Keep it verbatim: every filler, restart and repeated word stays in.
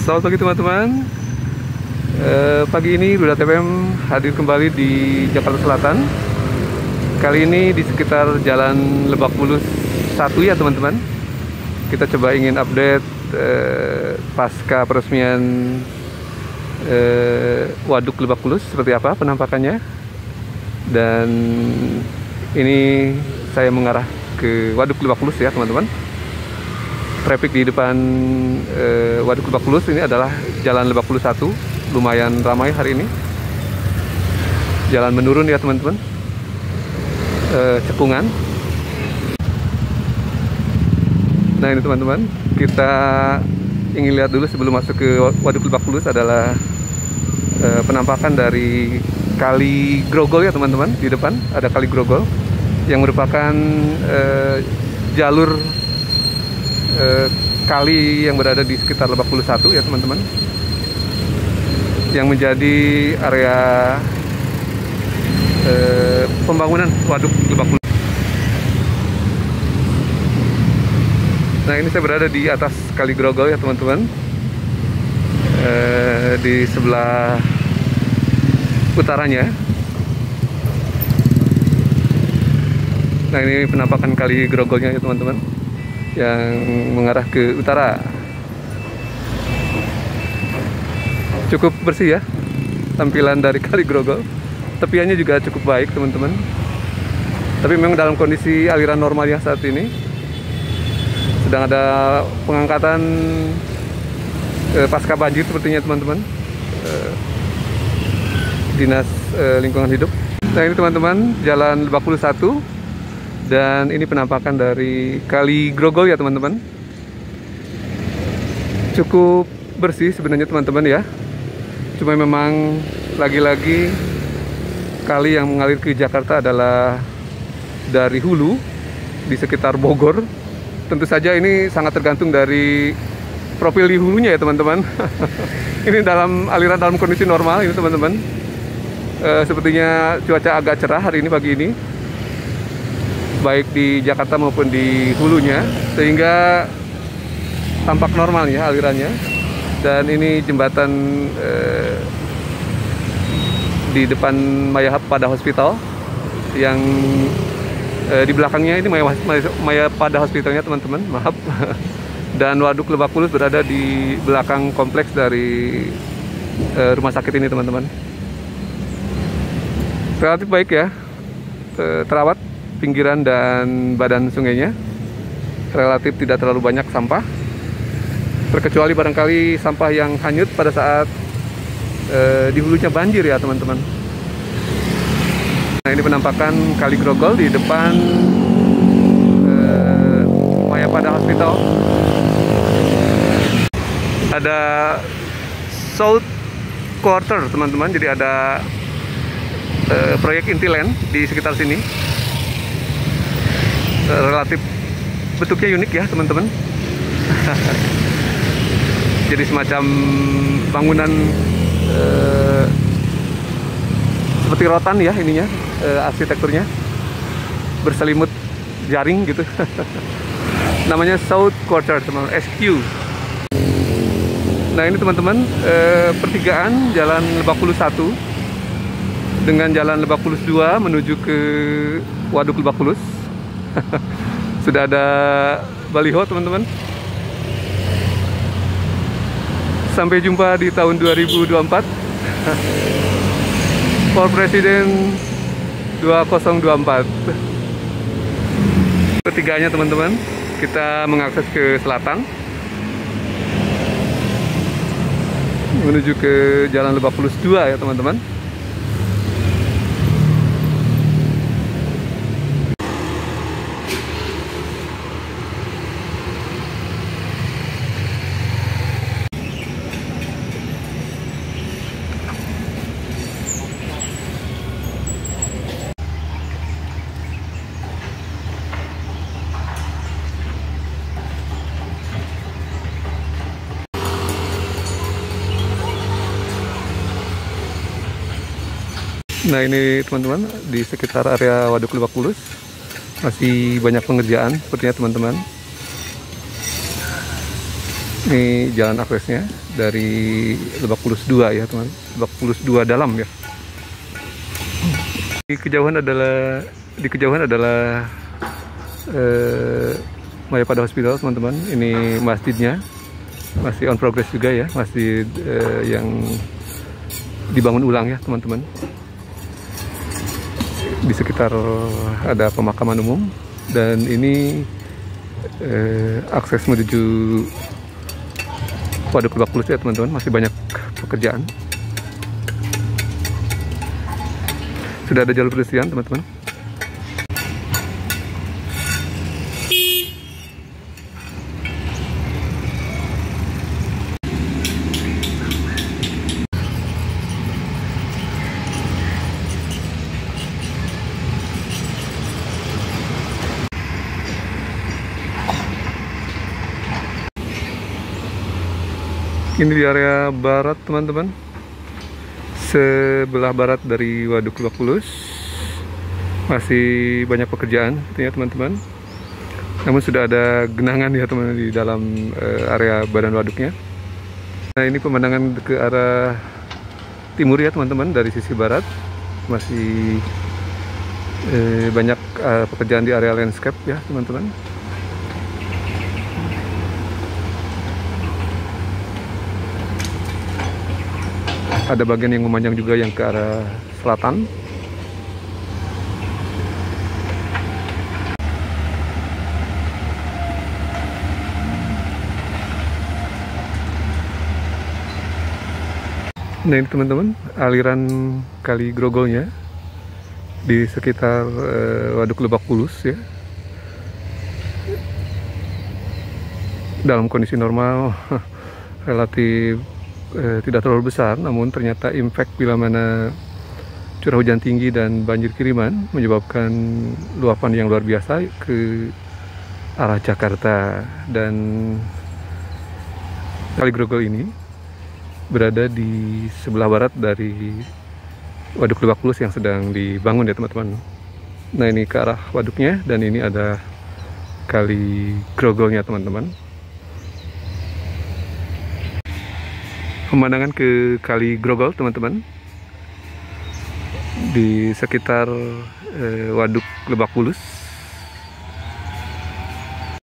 Selamat pagi teman-teman. e, Pagi ini Ruda T V M hadir kembali di Jakarta Selatan. Kali ini di sekitar Jalan Lebak Bulus satu ya teman-teman. Kita coba ingin update e, pasca peresmian e, Waduk Lebak Bulus seperti apa penampakannya. Dan ini saya mengarah ke Waduk Lebak Bulus ya teman-teman. Traffic di depan e, Waduk Lebak Bulus ini adalah Jalan Lebak Bulus satu, lumayan ramai hari ini. Jalan menurun ya teman-teman, e, cekungan. Nah ini teman-teman, kita ingin lihat dulu sebelum masuk ke Waduk Lebak Bulus adalah e, penampakan dari Kali Grogol ya teman-teman. Di depan ada Kali Grogol yang merupakan e, jalur Eh, kali yang berada di sekitar Lebak Bulus satu ya teman-teman, yang menjadi area eh, pembangunan Waduk Lebak Bulus. Nah ini saya berada di atas Kali Grogol ya teman-teman, eh, di sebelah utaranya. Nah ini penampakan Kali Grogolnya ya teman-teman, yang mengarah ke utara. Cukup bersih ya tampilan dari Kali Grogol. Tepiannya juga cukup baik teman-teman, tapi memang dalam kondisi aliran normalnya saat ini. Sedang ada pengangkatan eh, pasca banjir sepertinya teman-teman, eh, Dinas eh, Lingkungan Hidup. Nah ini teman-teman Jalan Lebak Bulus satu. Dan ini penampakan dari Kali Grogol ya teman-teman. Cukup bersih sebenarnya teman-teman ya. Cuma memang lagi-lagi kali yang mengalir ke Jakarta adalah dari hulu di sekitar Bogor. Tentu saja ini sangat tergantung dari profil di hulunya ya teman-teman. Ini dalam aliran dalam kondisi normal ini teman-teman. E, sepertinya cuaca agak cerah hari ini pagi ini, baik di Jakarta maupun di hulunya, sehingga tampak normal ya alirannya. Dan ini jembatan eh, di depan Mayapada Hospital, yang eh, di belakangnya ini Maya, Mayapada Hospitalnya teman-teman, maaf. Dan Waduk Lebak Bulus berada di belakang kompleks dari eh, rumah sakit ini teman-teman. Relatif baik ya, eh, terawat pinggiran dan badan sungainya. Relatif tidak terlalu banyak sampah, terkecuali barangkali sampah yang hanyut pada saat e, di hulunya banjir ya teman-teman. Nah ini penampakan Kali Grogol di depan e, Mayapada Hospital. Ada South Quarter teman-teman, jadi ada e, proyek Intiland di sekitar sini. Relatif bentuknya unik ya teman-teman. Jadi semacam bangunan eh, seperti rotan ya ininya, eh, arsitekturnya berselimut jaring gitu. Namanya South Quarter teman, S Q. Nah ini teman-teman, eh, pertigaan Jalan Lebak Bulus satu dengan Jalan Lebak Bulus dua menuju ke Waduk Lebak Bulus. Sudah ada baliho teman-teman. Sampai jumpa di tahun dua ribu dua puluh empat. For Presiden dua ribu dua puluh empat. Ketiganya teman-teman, kita mengakses ke selatan menuju ke Jalan Lebak Bulus dua ya teman-teman. Nah ini teman-teman, di sekitar area Waduk Lebak Bulus masih banyak pengerjaan sepertinya teman-teman. Ini jalan aksesnya dari Lebak Bulus dua ya teman, Lebak Bulus dua dalam ya. Di kejauhan adalah di kejauhan adalah eh, Mayapada Hospital teman-teman. Ini masjidnya masih on progress juga ya, masjid eh, yang dibangun ulang ya teman-teman. Di sekitar ada pemakaman umum dan ini eh, akses menuju Waduk Lebak Bulus ya teman-teman, masih banyak pekerjaan. Sudah ada jalur pedestrian teman-teman. Ini di area barat teman-teman, sebelah barat dari Waduk Lebak Bulus masih banyak pekerjaan ya teman-teman. Namun sudah ada genangan ya teman-teman di dalam uh, area badan waduknya. Nah ini pemandangan ke arah timur ya teman-teman, dari sisi barat masih uh, banyak uh, pekerjaan di area landscape ya teman-teman. Ada bagian yang memanjang juga yang ke arah selatan. Nah ini teman-teman, aliran Kali Grogolnya di sekitar uh, Waduk Lebak Bulus ya. Dalam kondisi normal relatif Eh, tidak terlalu besar, namun ternyata impact bila mana curah hujan tinggi dan banjir kiriman menyebabkan luapan yang luar biasa ke arah Jakarta. Dan Kali Grogol ini berada di sebelah barat dari Waduk Lebak Bulus yang sedang dibangun ya teman-teman. Nah ini ke arah waduknya dan ini ada Kali Grogolnya teman-teman. Pemandangan ke Kali Grogol teman-teman di sekitar eh, Waduk Lebak Bulus.